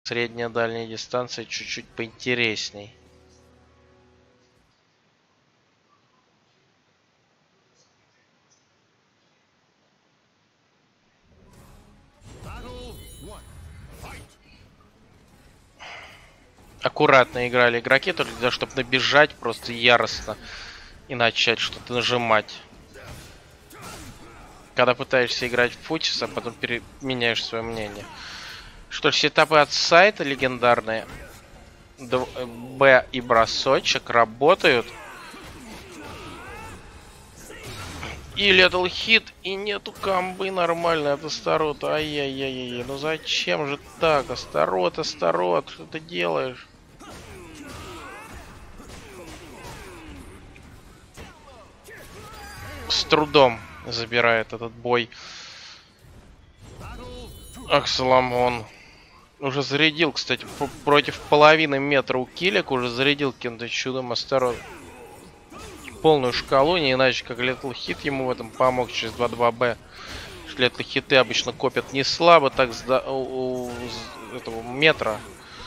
Средняя дальняя дистанция чуть-чуть поинтересней. Аккуратно играли игроки, только для того, чтобы набежать просто яростно и начать что-то нажимать. Когда пытаешься играть в футис, а потом меняешь свое мнение. Что ж, сетапы от сайта легендарные. Б и бросочек работают. И летал хит, и нету камбы нормально от Астарота. Ай-яй-яй-яй. Ну зачем же так? Астарот, Астарот, что ты делаешь? С трудом забирает этот бой Аксаламон. Уже зарядил, кстати, против половины метра у Килик. Уже зарядил каким-то чудом Астарот полную шкалу, не иначе как Летл Хит ему в этом помог через 2-2Б. Летл Хиты обычно копят не слабо, так с этого метра.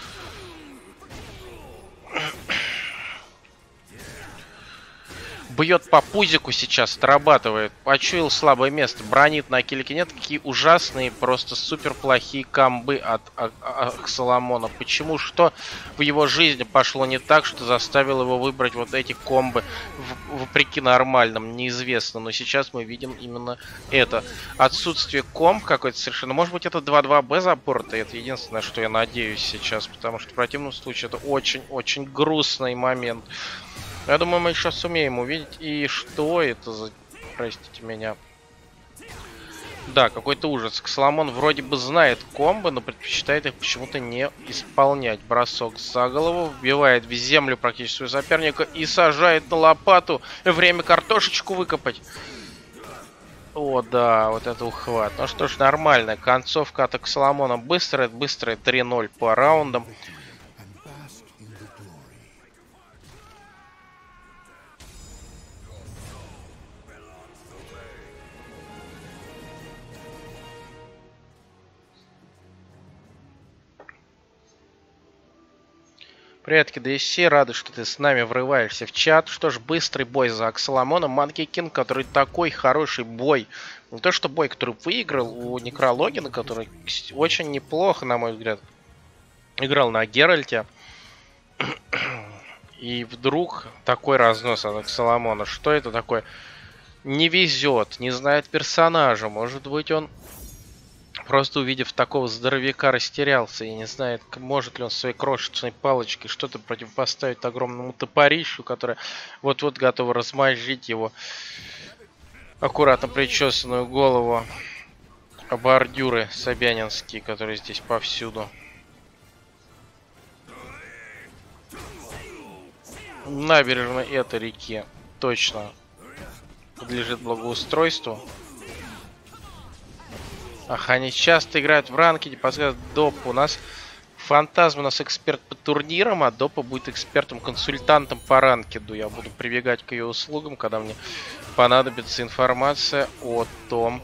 Бьет по пузику сейчас, дорабатывает. Почуял слабое место. Бронит на Килике. Нет, какие ужасные, просто супер плохие камбы от Аксаламона. Почему? Что в его жизни пошло не так, что заставило его выбрать вот эти комбы вопреки нормальным, неизвестно. Но сейчас мы видим именно это. Отсутствие комб какой-то совершенно. Может быть, это 2-2Б запорто. Это единственное, что я надеюсь сейчас. Потому что в противном случае это очень-очень грустный момент. Я думаю, мы еще сумеем увидеть. И что это за... Простите меня. Да, какой-то ужас. Соломон вроде бы знает комбо, но предпочитает их почему-то не исполнять. Бросок за голову. Вбивает в землю практически своего соперника. И сажает на лопату. Время картошечку выкопать. О, да, вот это ухват. Ну что ж, нормально. Концовка атак Соломона быстрая. Быстрая 3-0 по раундам. Привет, KDC, рады, что ты с нами врываешься в чат. Что ж, быстрый бой за Аксаламона. Манки Кинг, который такой хороший бой. Не то, что бой, который выиграл у Некрологина, который очень неплохо, на мой взгляд, играл на Геральте. И вдруг такой разнос от Аксаламона. Что это такое? Не везет, не знает персонажа. Может быть, он... Просто увидев такого здоровяка, растерялся и не знает, может ли он своей крошечной палочкой что-то противопоставить огромному топорищу, которое вот-вот готово размозжить его аккуратно причесанную голову. Бордюры собянинские, которые здесь повсюду. Набережная этой реки точно подлежит благоустройству. Ах, они часто играют в ранкеде, подсказывает Доп. У нас Фантазм, у нас эксперт по турнирам, а Допа будет экспертом-консультантом по ранкеду. Я буду прибегать к ее услугам, когда мне понадобится информация о том,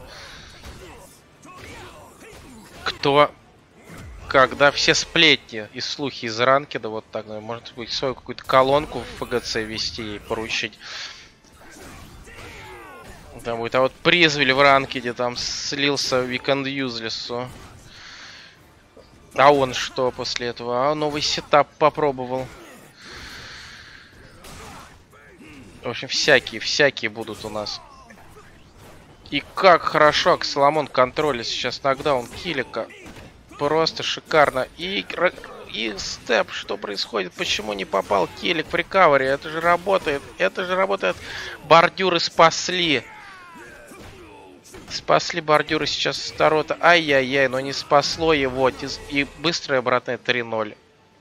кто, когда все сплетни и слухи из ранкеда, вот так, может быть, свою какую-то колонку в ФГЦ вести и поручить. Там будет, а вот призвали в ранкеде, там слился Weekend Useless. А он что после этого? А новый сетап попробовал. В общем, всякие будут у нас. И как хорошо Аксаламон контролит сейчас нокдаун Килика. Просто шикарно. И степ, что происходит? Почему не попал Килик в рекавери? Это же работает. Это же работает. Бордюры спасли. Спасли бордюры сейчас Астарота. Ай-яй-яй, но не спасло его. И быстрое обратное 3-0.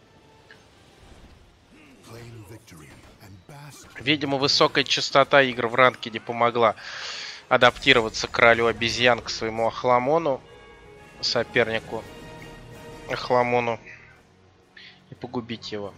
Видимо, высокая частота игр в ранкеде помогла адаптироваться королю обезьян к своему Ахламону, сопернику Ахламону, и погубить его.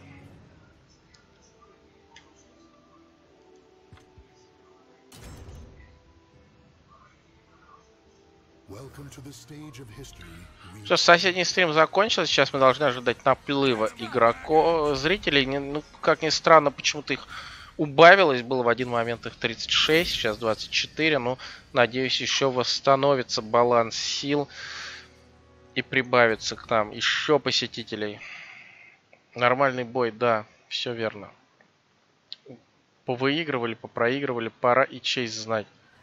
Все, соседний стрим закончился. Сейчас мы должны ожидать наплыва игроков, зрителей. Ну, как ни странно, почему-то их убавилось. Было в один момент их 36, сейчас 24. Ну, надеюсь, еще восстановится баланс сил и прибавится к нам еще посетителей. Нормальный бой, да, все верно. Повыигрывали, попроигрывали, пора и честь знать.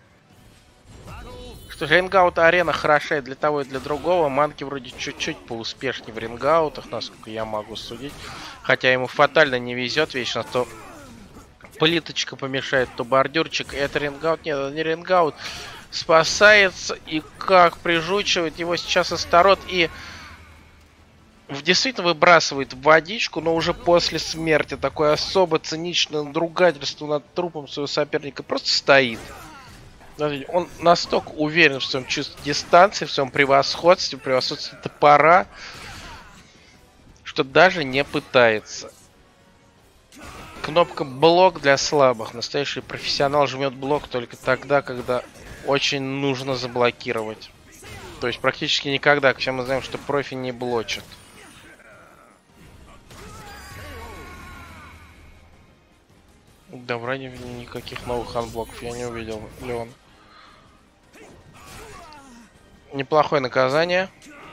Что рингаут арена хороша и для того, и для другого. Манки вроде чуть-чуть поуспешнее в рингаутах, насколько я могу судить. Хотя ему фатально не везет вечно, то плиточка помешает, то бордюрчик. Это рингаут, нет, это не рингаут. Спасается и как прижучивает его сейчас Астарот и действительно выбрасывает в водичку, но уже после смерти. Такое особо циничное надругательство над трупом своего соперника. Просто стоит. Он настолько уверен в своем чувстве дистанции, в своем превосходстве топора, что даже не пытается. Кнопка блок для слабых. Настоящий профессионал жмет блок только тогда, когда очень нужно заблокировать. То есть практически никогда. Все мы знаем, что профи не блочат. Да, вроде никаких новых анблоков я не увидел, Леон. Неплохое наказание.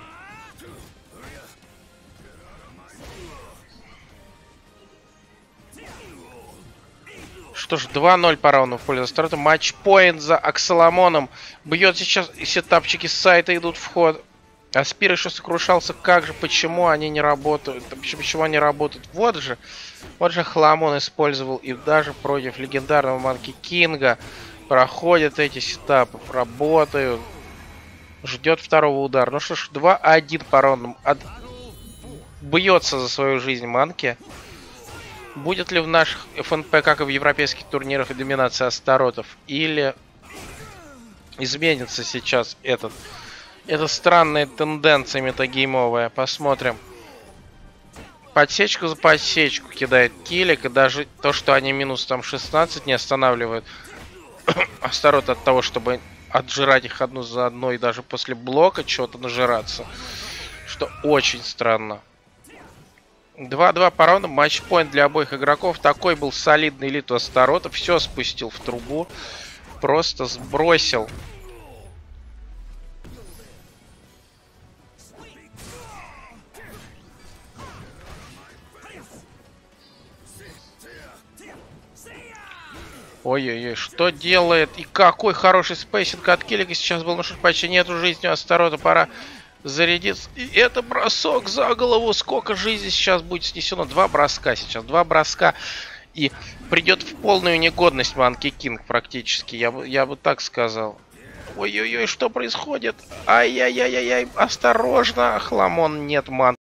Что ж, 2-0 по раунду в пользу Астарота. Матч-поинт за Аксаламоном. Бьет сейчас, и сетапчики с сайта идут в ход. Аспир еще сокрушался. Как же, почему они не работают? Почему они работают? Вот же Хламон использовал. И даже против легендарного Манки Кинга проходят эти сетапы. Работают. Ждет второго удара. Ну что ж, 2-1 по раундам. Бьется за свою жизнь Манки. Будет ли в наших ФНП, как и в европейских турнирах, и доминация Астаротов? Или изменится сейчас это странная тенденция метагеймовая? Посмотрим. Подсечку за подсечку кидает Килик. И даже то, что они минус там 16 не останавливают Астарот от того, чтобы отжирать их одну за одной, и даже после блока чего-то нажираться. Что очень странно. 2-2 по раундам. Матчпоинт для обоих игроков. Такой был солидный элит у Астарота. Все спустил в трубу. Просто сбросил. Ой-ой-ой, что делает? И какой хороший спейсинг от Килика сейчас был. Ну что ж, почти нету жизни у Астарота. Пора зарядиться. И это бросок за голову. Сколько жизни сейчас будет снесено? 2 броска сейчас. 2 броска. И придет в полную негодность Манки Кинг практически. Я бы так сказал. Ой-ой-ой, что происходит? Ай-яй-яй-яй-яй. Осторожно. Хламон, нет, Манки.